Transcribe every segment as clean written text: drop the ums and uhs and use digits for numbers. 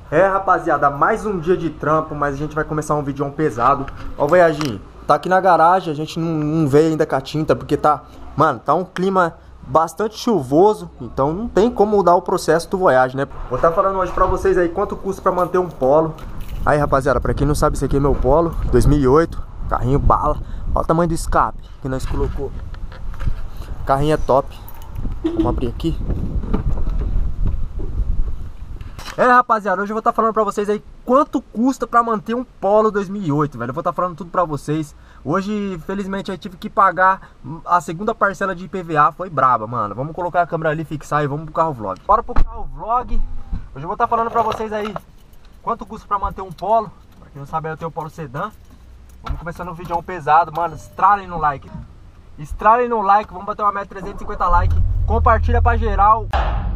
É, rapaziada, mais um dia de trampo, mas a gente vai começar um vídeo pesado. Ó o Voyaginho, tá aqui na garagem, a gente não veio ainda com a tinta, porque tá, mano, tá um clima bastante chuvoso, então não tem como mudar o processo do Voyage, né? Vou estar falando hoje pra vocês aí quanto custa pra manter um Polo. Aí, rapaziada, pra quem não sabe, esse aqui é meu Polo, 2008, carrinho bala. Olha o tamanho do escape que nós colocou. Carrinho é top. Vamos abrir aqui. É, rapaziada, hoje eu vou estar falando pra vocês aí quanto custa pra manter um Polo 2008, velho. Eu vou estar falando tudo pra vocês. Hoje, felizmente, eu tive que pagar a segunda parcela de IPVA, foi braba, mano. Vamos colocar a câmera ali, fixar e vamos pro carro vlog. Bora pro carro vlog. Hoje eu vou estar falando pra vocês aí quanto custa pra manter um Polo. Pra quem não sabe, eu tenho o Polo Sedã. Vamos começando um vídeo pesado, mano. Estralem no like. Estralem no like, vamos bater uma meta 350 likes. Compartilha pra geral.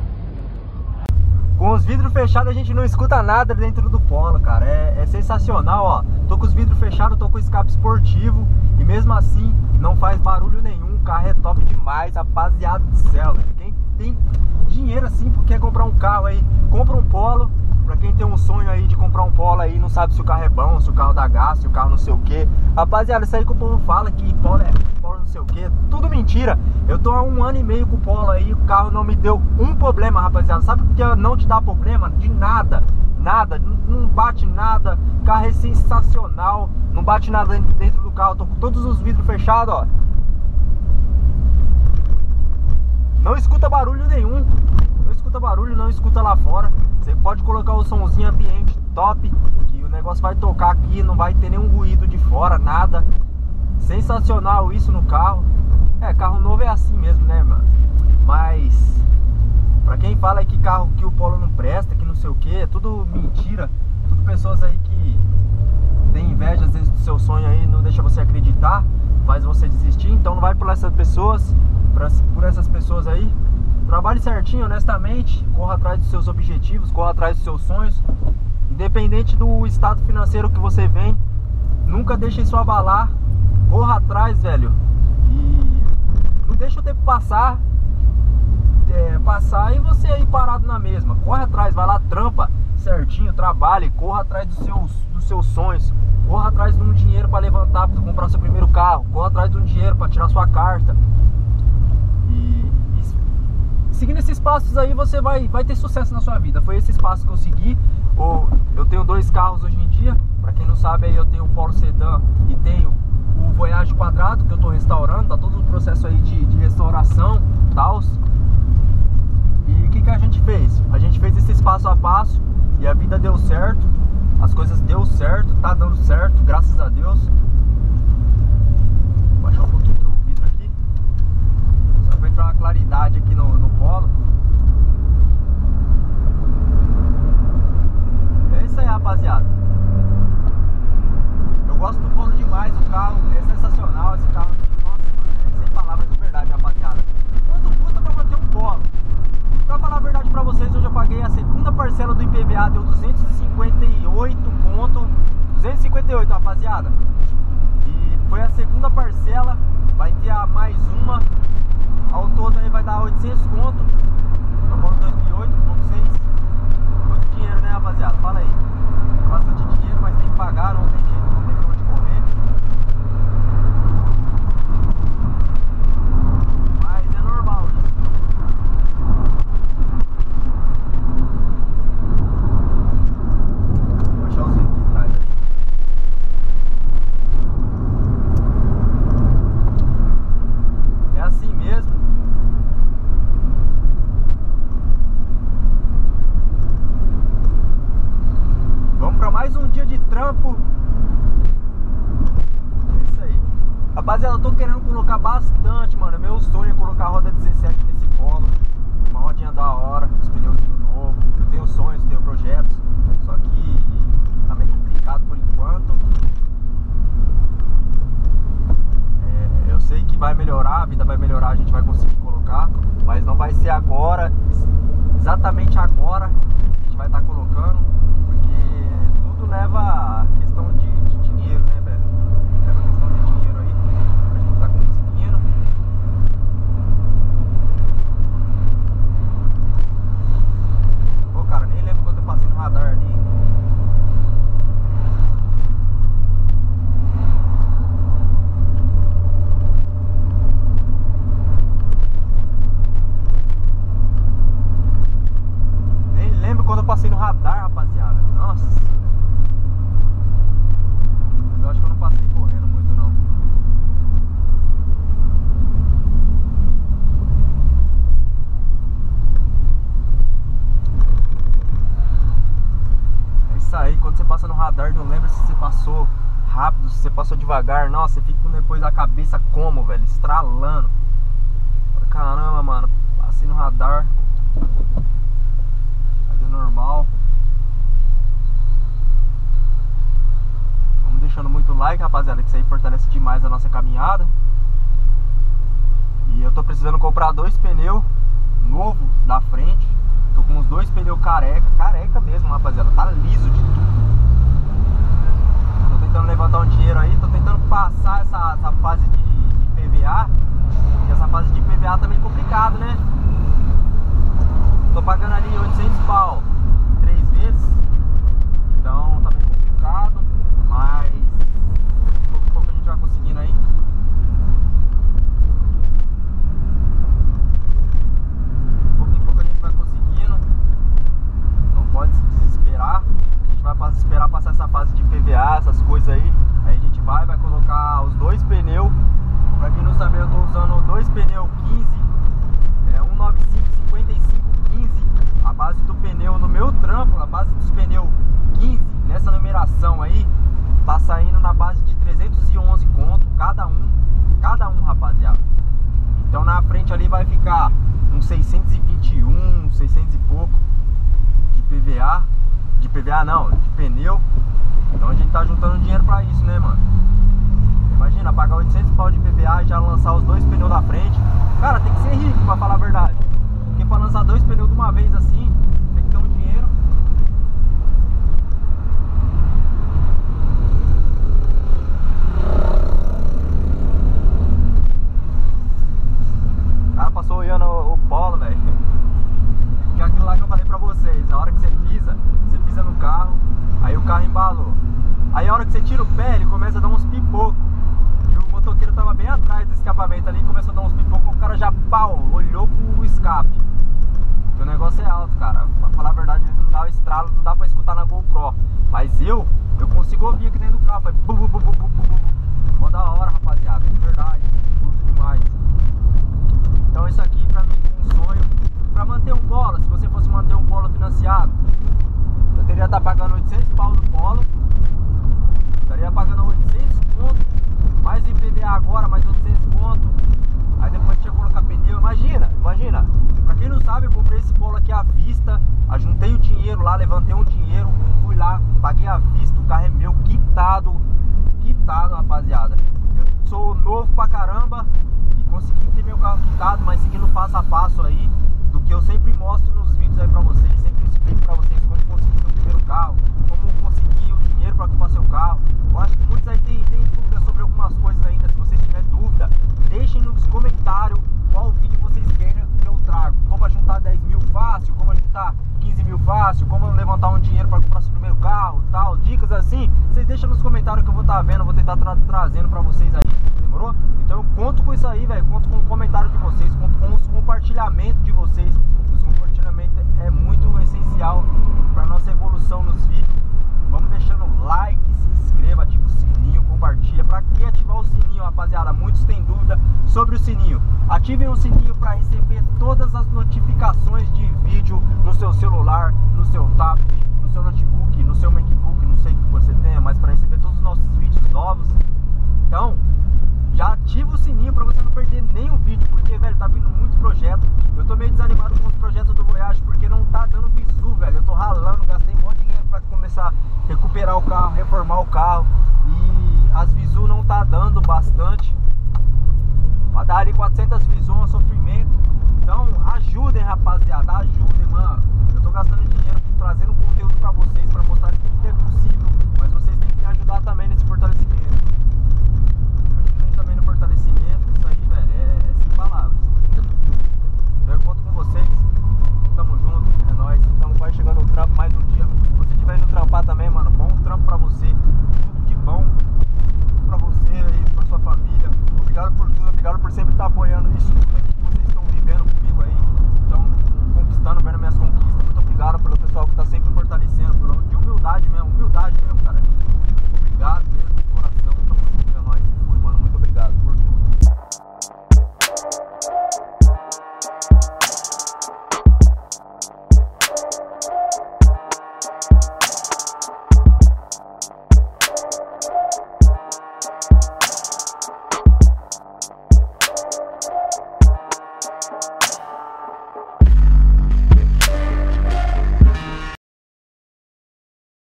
Com os vidros fechados a gente não escuta nada dentro do Polo, cara. É sensacional, ó. Tô com os vidros fechados, tô com escape esportivo e mesmo assim não faz barulho nenhum. O carro é top demais, rapaziada do céu, velho. Quem tem dinheiro assim, quer comprar um carro aí, compra um Polo. Pra quem tem um sonho aí de comprar um Polo aí, não sabe se o carro é bom, se o carro dá gasto, se o carro não sei o que. Rapaziada, isso aí que o povo fala que Polo é Polo não sei o que, tudo mentira. Eu tô há 1 ano e meio com o Polo aí, o carro não me deu um problema, rapaziada. Sabe o que não te dá problema? De nada, nada, não bate nada. O carro é sensacional, não bate nada dentro do carro. Tô com todos os vidros fechados, ó. Não escuta barulho nenhum. Não escuta barulho, não escuta lá fora. Você pode colocar o somzinho ambiente top, que o negócio vai tocar aqui, não vai ter nenhum ruído de fora, nada. Sensacional isso no carro. É, carro novo é assim mesmo, né, mano? Mas pra quem fala aí que carro, que o Polo não presta, que não sei o que, é tudo mentira. Tudo pessoas aí que tem inveja às vezes do seu sonho aí, não deixa você acreditar, faz você desistir. Então não vai por essas pessoas, por essas pessoas aí. Trabalhe certinho, honestamente, corra atrás dos seus objetivos, corra atrás dos seus sonhos. Independente do estado financeiro que você vem, nunca deixe isso abalar. Corra atrás, velho. E não deixa o tempo passar e você aí parado na mesma. Corre atrás, vai lá, trampa certinho, trabalhe, corra atrás dos seus sonhos. Corra atrás de um dinheiro para levantar, para comprar seu primeiro carro. Corra atrás de um dinheiro para tirar sua carta. Seguindo esses passos aí, você vai ter sucesso na sua vida. Foi esses passos que eu segui. Eu tenho 2 carros hoje em dia. Pra quem não sabe, aí eu tenho o Polo Sedã e tenho o Voyage quadrado, que eu tô restaurando. Tá todo o processo aí de restauração, tal. E o que a gente fez? A gente fez esses passo a passo e a vida deu certo. As coisas deu certo, tá dando certo, graças a Deus. Vou baixar um pouquinho o vidro aqui. Só pra entrar uma claridade aqui no Polo. É isso aí, rapaziada. Eu gosto do Polo demais, o carro é sensacional. Esse carro, nossa, mano, sem palavras de verdade, rapaziada. Quanto custa pra manter um Polo? Pra falar a verdade pra vocês, hoje eu paguei a segunda parcela do IPVA, deu 258 conto. 258, rapaziada. E foi a segunda parcela, vai ter a mais uma. Ao todo aí vai dar 800 conto. Eu moro em 2008, com vocês. Muito dinheiro, né, rapaziada? Fala aí. Bastante dinheiro, mas tem que pagar, não tem jeito, não tem pra onde correr. Mas é normal isso. Vou achar os vídeos de trás ali. É assim mesmo. Vamos para mais um dia de trampo. É isso aí. Rapaziada, eu tô querendo colocar bastante, mano. Meu sonho é colocar a roda 17 nesse Polo. Uma rodinha da hora, os pneuzinhos novos. Eu tenho sonhos, tenho projetos. Só que tá meio complicado por enquanto. Eu sei que vai melhorar, a vida vai melhorar, a gente vai conseguir colocar. Mas não vai ser agora, exatamente agora a gente vai estar colocando. Leva a questão de dinheiro, né, velho? Leva a questão de dinheiro aí. A gente tá conseguindo. Pô, cara, nem lembro quando eu passei no ali. Nem lembro quando eu passei no radar, rapaziada. Nossa. Mas eu acho que eu não passei correndo muito, não. Isso aí, quando você passa no radar, não lembra se você passou rápido, se você passou devagar. Nossa, você fica depois da cabeça como, velho, estralando. Caramba, mano, passei no radar. Cadê normal? Vamos deixando muito like, rapaziada, que isso aí fortalece demais a nossa caminhada. E eu tô precisando comprar 2 pneus novos da frente. Tô com uns 2 pneus careca mesmo, rapaziada. Tá liso de tudo. Tô tentando levantar um dinheiro aí. Tô tentando passar essa fase de PVA. E essa fase de PVA também é complicado, né? Tô pagando ali 800 pau 3 vezes. Então tá bem complicado. Mas pouco a pouco a gente vai conseguindo aí. Pode se desesperar, a gente vai esperar passar essa fase de PVA, essas coisas aí. Aí a gente vai colocar os 2 pneus. Pra quem não sabe, eu tô usando 2 pneus 15, 195 55 15. A base do pneu no meu trampo, a base dos pneus 15 nessa numeração aí tá saindo na base de 311 conto cada um, rapaziada. Então na frente ali vai ficar uns 621, 600 e pouco de PVA não, de pneu. Então a gente tá juntando dinheiro pra isso, né, mano? Imagina, pagar 800 pau de PVA e já lançar os 2 pneus da frente. Cara, tem que ser rico, pra falar a verdade. Porque pra lançar 2 pneus de uma vez assim, tem que ter um dinheiro. O cara passou olhando o polo, velho. Que é aquilo lá que eu falei pra vocês. Na hora que você pisa no carro, aí o carro embalou. Aí a hora que você tira o pé, ele começa a dar uns pipocos. E o motoqueiro tava bem atrás do escapamento ali, começou a dar uns pipocos, o cara já olhou pro escape. Porque o negócio é alto, cara. Pra falar a verdade, não dá o estralo, não dá pra escutar na GoPro. Mas eu consigo ouvir aqui dentro do carro. Foi bu, bu, bu, bu, bu, bu. Mó da hora, rapaziada. De verdade, curto demais. Então isso aqui pra mim foi um sonho. Pra manter um Polo, se você fosse manter um Polo financiado, eu teria estar pagando 800 pau no Polo. Estaria pagando 800 conto, mais IPVA agora, mais 800 conto. Aí depois tinha que colocar pneu. Imagina. Pra quem não sabe, eu comprei esse Polo aqui à vista. Ajuntei o dinheiro lá, levantei um dinheiro, fui lá, paguei à vista. O carro é meu, quitado, rapaziada. Eu sou novo pra caramba e consegui ter meu carro quitado, mas seguindo passo a passo aí do que eu sempre mostro nos vídeos aí pra vocês. Sempre explico pra vocês como conseguir seu primeiro carro, como conseguir o dinheiro pra comprar seu carro. Eu acho que muitos aí tem dúvida sobre algumas coisas ainda. Se vocês tiverem dúvida, deixem nos comentários qual vídeo vocês querem que eu trago. Como juntar 10 mil fácil, como juntar 15 mil fácil, como levantar um dinheiro para comprar seu primeiro carro, tal, dicas assim. Vocês deixam nos comentários que eu vou estar vendo, vou tentar trazendo para vocês aí, demorou? Então eu conto com isso aí, velho, conto com o comentário de vocês, conto com os compartilhamentos de vocês. Os compartilhamentos é muito essencial para nossa evolução nos vídeos. Vamos deixando like, se inscreva, ativa o sininho, compartilha. Pra que ativar o sininho, rapaziada? Muitos têm dúvida sobre o sininho. Ativem o sininho para receber todas as notificações de vídeo no seu celular, no seu tablet, no seu notebook, no seu MacBook, não sei o que você tenha, mas para receber todos os nossos vídeos novos. Então, já ativa o sininho para você não perder nenhum vídeo, porque, velho, tá vindo muito projeto. Eu tô meio desanimado com os projetos do Voyage, porque não tá dando visu, velho. Eu tô ralando, gastei um monte de dinheiro para começar a recuperar o carro, reformar o carro, e as visu não tá dando bastante. Pra dar ali 400 visu é um sofrimento. Então ajudem, rapaziada, ajudem, mano. Eu tô gastando dinheiro trazendo conteúdo pra vocês.